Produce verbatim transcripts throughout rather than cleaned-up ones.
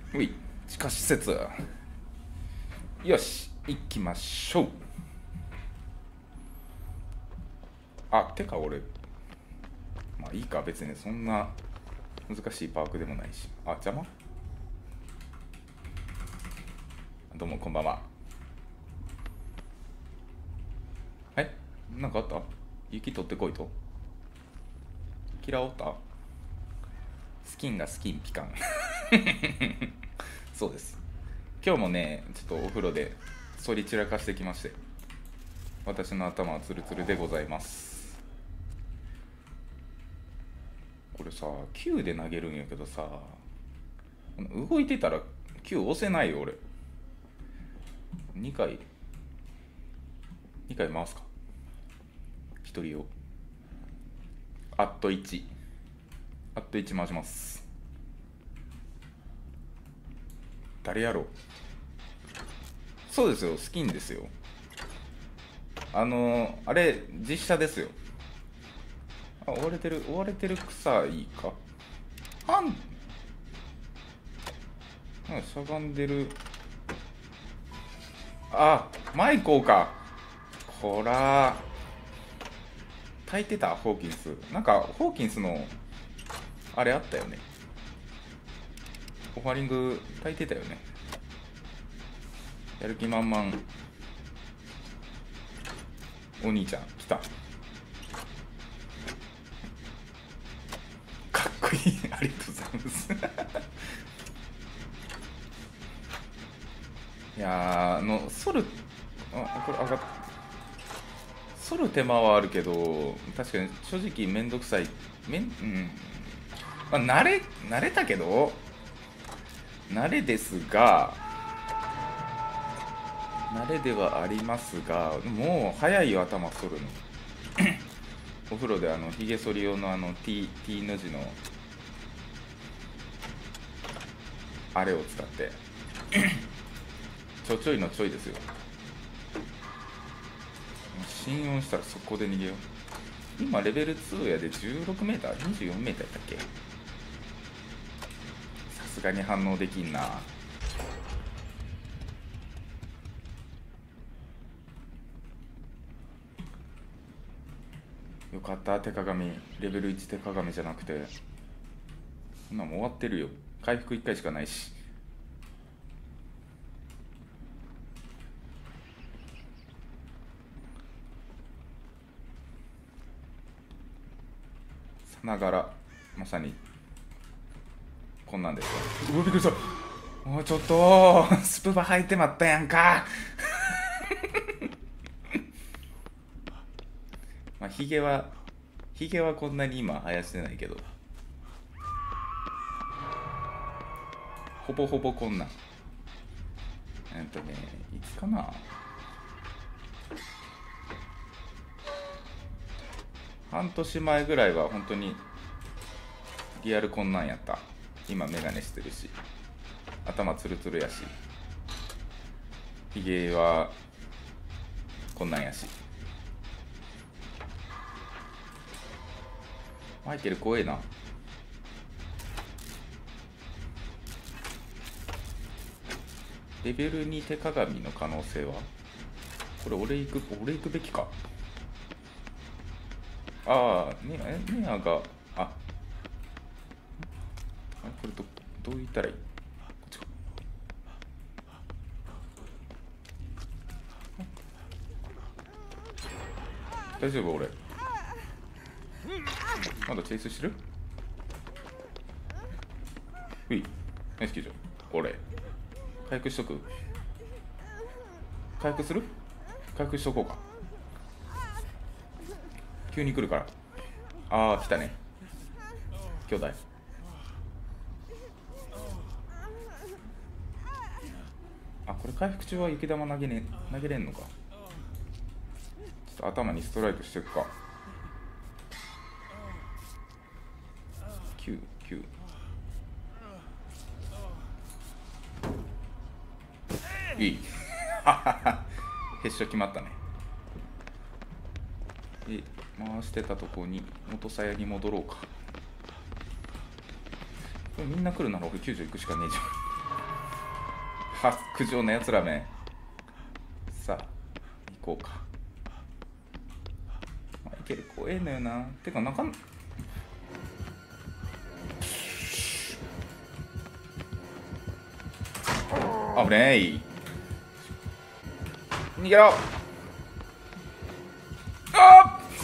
うい、地下施設。よし、行きましょう。あ、てか俺、まあいいか、別にそんな難しいパークでもないし。あ、邪魔。どうもこんばんは。え、なんかあった？雪取ってこいと？嫌おった？スキンがスキンピカン。そうです。今日もね、ちょっとお風呂で反り散らかしてきまして、私の頭はツルツルでございます。これさ、Q で投げるんやけどさ、動いてたら Q 押せないよ俺。にかいにかい回すか。ひとり用。あっといち。あっといち回します。誰やろう。そうですよ、スキンですよ。あのー、あれ実写ですよ。あ、追われてる追われてる草いいか。はんなんかしゃがんでる。あ、マイコーか。ほら炊いてた。ホーキンスなんかホーキンスのあれあったよね。オファリング炊いてたよね。やる気満々。お兄ちゃん来た。かっこいい。ありがとうございます。いやー、あの反る、あこれ上がっ反る手間はあるけど、確かに正直めんどくさい。めんうんまあ、慣れ慣れたけど、慣れですが慣れではありますが、もう早いよ頭反るの。お風呂であのひげ剃り用のあの T, T の字のあれを使ってちょちょいのちょいですよ。心音したら速攻で逃げよう。今レベルツーやで じゅうろくメーター にじゅうよんメーターやったっけ。さすがに反応できんな。よかった、手鏡。レベルいち手鏡じゃなくて。そんなもん終わってるよ。回復いっかいしかないし。さながらまさにこんなんですよ。うわびっくりした。もうちょっとスプバ履いてまったやんか。まあヒゲはヒゲはこんなに今生やしてないけど、ほぼほぼこんなん。えっとねいつかな。半年前ぐらいは本当にリアルこんなんやった。今メガネしてるし頭ツルツルやしヒゲはこんなんやし。マイケル怖えな。レベルに手鏡の可能性は。これ俺行く俺行くべきか。ああ、ねえ、ネアが、あ、あこれど、どう言ったらいい？こっちか。大丈夫俺。まだチェイスしてる？うい、ナイスキーじゃん。俺。回復しとく？回復する？回復しとこうか。急に来るから。ああ、来たね。兄弟。あ、これ回復中は雪玉投げね、投げれんのか。ちょっと頭にストライクしていくか。きゅう、きゅう。いい。ヘッショ決まったね。で、回してたとこに元鞘に戻ろうか。これみんな来るなら俺きゅうじゅういくしかねえじゃん。 は苦情のやつらめ。さあ行こうか。まあ、いける怖えのよな。てかなかんあぶねえい。逃げろ。あっ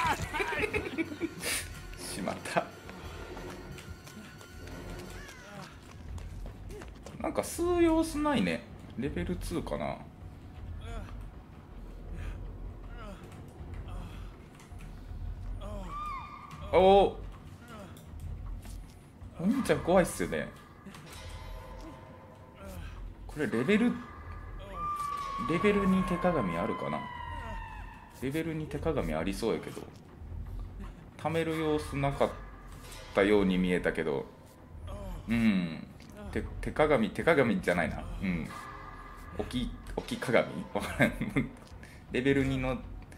しまった。なんか吸う様子ないね。レベルツーかな。おお、お兄ちゃん怖いっすよね。これレベルレベルに手鏡あるかな。レベルに手鏡ありそうやけど、貯める様子なかったように見えたけど、うん手, 手鏡手鏡じゃないな。うん置き置き鏡わからんレベルにの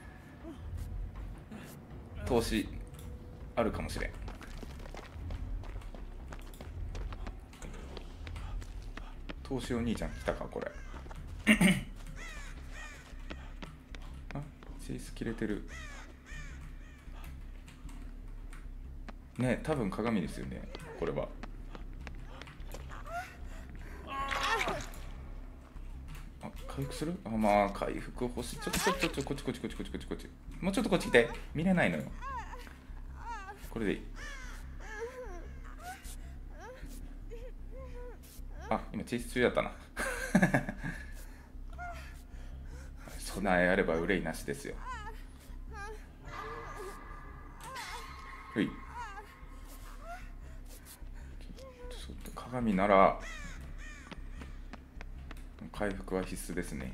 投資あるかもしれん。投資お兄ちゃん来たかこれあ、チェイス切れてるね。多分鏡ですよねこれは。あ、回復する。あ、まあ回復欲しい。ちょっとちょっとちょっとこっちこっちこっちこっちこっちこっち。もうちょっとこっち来て。見れないのよこれでいい。あ、今チェイス中だったな備えあれば憂いなしですよ。ほい。ちょっと鏡なら回復は必須ですね。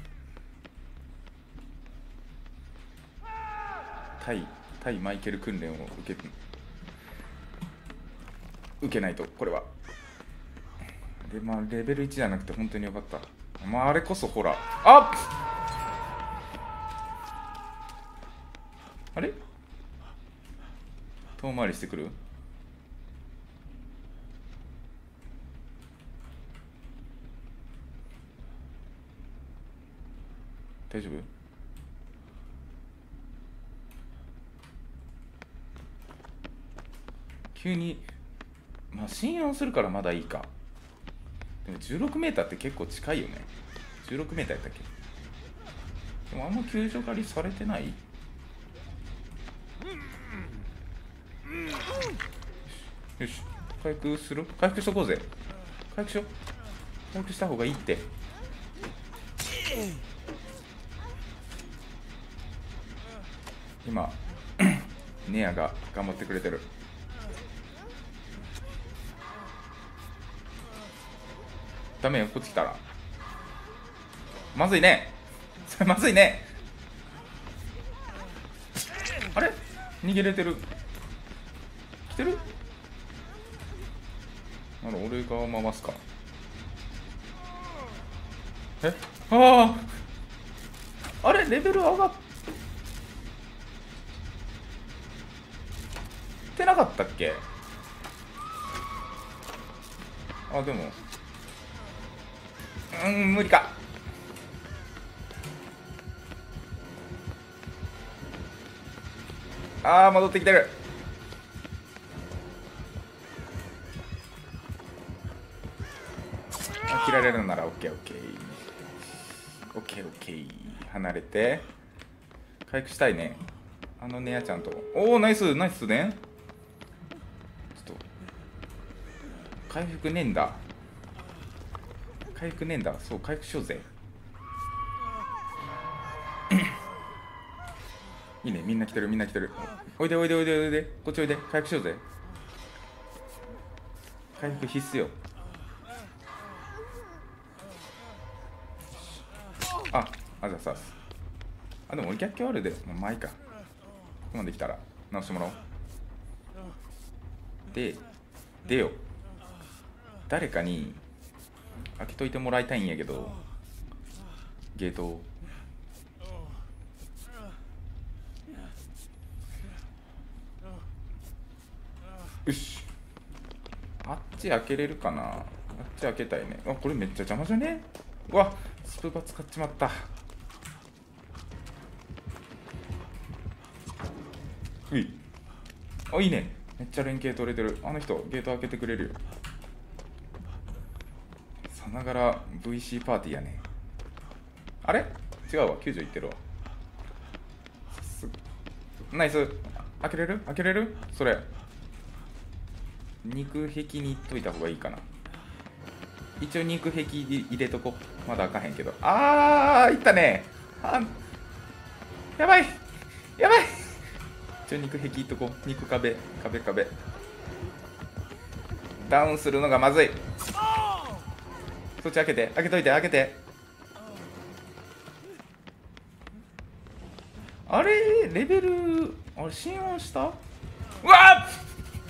対対マイケル訓練を受け受けないとこれは。でまあレベルいちじゃなくて本当によかった。まああれこそほら、あっあれ遠回りしてくる。大丈夫。急にまあ信用するからまだいいか。でもじゅうろくメーターって結構近いよね。じゅうろくメーターやったっけ。でもあんま救助狩りされてない。よし回復する。回復しとこうぜ。回復しよう。回復した方がいいって。今ネアが頑張ってくれてる。ダメよこっち来たらまずいね。それまずいね。あれ逃げれてる。来てる。なら俺が回すか。えあああれレベル上がってなかったっけ。あでもうん無理か。ああ戻ってきてる。切られるならオッケーオッケーオッケーオッケー。離れて回復したいね。あのネアちゃんと。おおナイスナイスね。ちょっと回復ねえんだ。回復ねえんだ。そう回復しようぜいいね。みんな来てるみんな来てる。おいでおいでおいでおいでこっちおいで。回復しようぜ。回復必須よ。ああざさす。あでも俺逆境あるで。もう前かここまで来たら直してもらおう。ででよ誰かに開けといてもらいたいんやけどゲートを。よしあっち開けれるかな。 ち開けたいね。あ、これめっちゃ邪魔じゃね。うわ、スプバ使っちまった。うい。あ、いいね。めっちゃ連携取れてる。あの人ゲート開けてくれるよ。さながら ブイシー パーティーやね。あれ違うわ、きゅうじゅういってるわ。さすがナイス。開けれる開けれる。それ肉壁にいっといた方がいいかな。一応肉壁入れとこ。まだ開かへんけど。あーいったね。あやばいやばい。一応肉壁いっとこ。肉壁壁壁ダウンするのがまずい。そっち開けて開けといて開けて。あれレベルあれ新音した。うわっ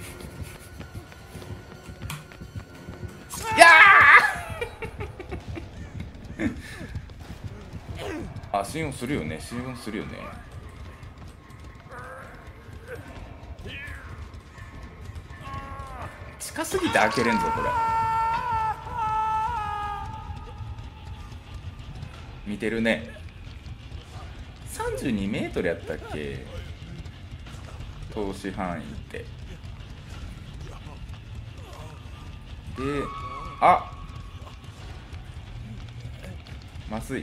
いやーあ、新音するよね。新音するよね。近すぎて開けれんぞこれ。見てるね。さんじゅうにメートルやったっけ、投資範囲って。で、あまずい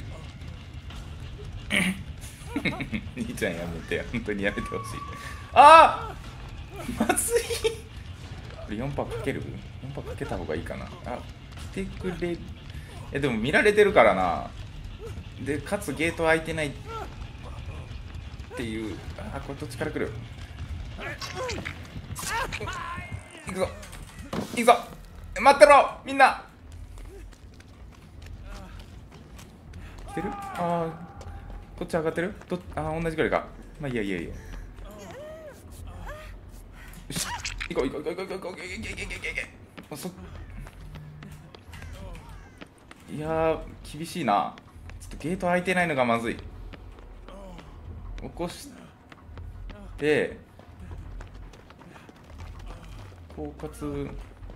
兄ちゃんやめて、本当にやめてほしい。あーまずい。これよんパーかける ?よん パーかけた方がいいかな。あ、来てくれ。え、でも見られてるからな。で、かつゲート開いてないっていう。あ、これどっちから来る。行くぞ行くぞ。待ってろみんな。来てる。あーこっち上がってる。どあー同じくらいか。まあいいやいいやいいや。よし行こう行こう行こう行こう行こう行こう行こう行こう行こう。そいやー厳しいな。ちょっとゲート開いてないのがまずい。起こして狡猾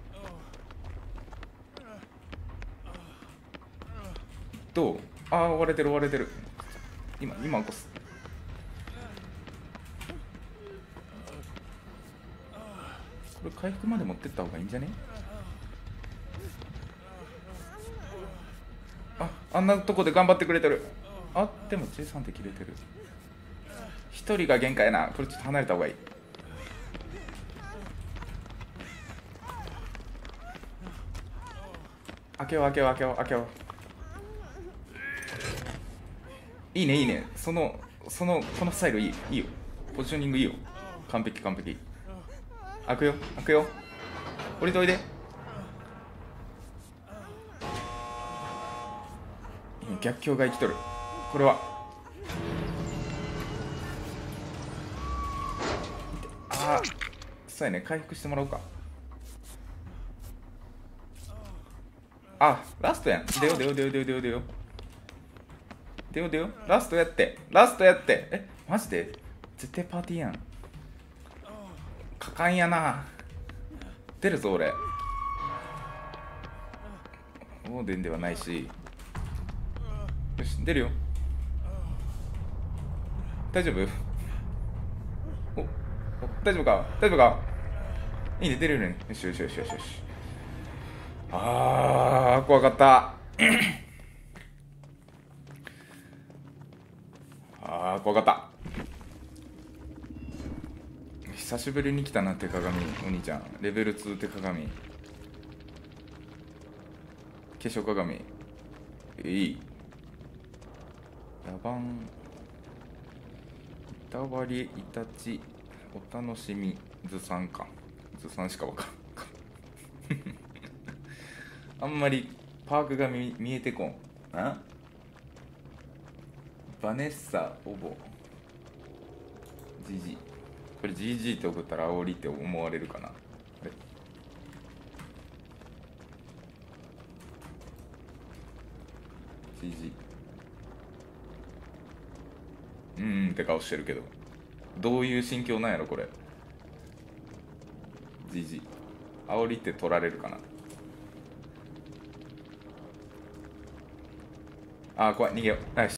どう。ああ追われてる追われてる。今今起こす。これ回復まで持ってった方がいいんじゃね。ああんなとこで頑張ってくれてる。あでも ジェイさん って切れてる。一人が限界やな。これちょっと離れた方がいい。開けよう開けよう開けよう開けよう。いいねいいね。そのそのこのスタイルいいいいよ。ポジショニングいいよ。完璧完璧。開くよ開くよ。降りておいで。逆境が生きとる。これはああそうやね。回復してもらおうか。あラストやん。出よ出よ出よ出よ出よ出よ出よ出よ。ラストやってラストやって。えマジで絶対パーティーやん。果敢やな。出るぞ俺。オーデンではないし。よし出るよ。大丈夫。おお大丈夫か大丈夫か。いいね出れるね。よしよしよしよしよし。あー怖かったあー怖かった。久しぶりに来たな手鏡お兄ちゃん。レベルツー手鏡化粧鏡いい。野蛮板割りイタチお楽しみずさんか。ずさんしかわかんあんまりパークが 見, 見えてこん。あバネッサオボ ジージー。 これ ジージー って送ったら煽りって思われるかな。あれ ジージー うーんって顔してるけどどういう心境なんやろこれ。 ジージー 煽りって取られるかな。 あー、怖い、逃げよう。ナイス。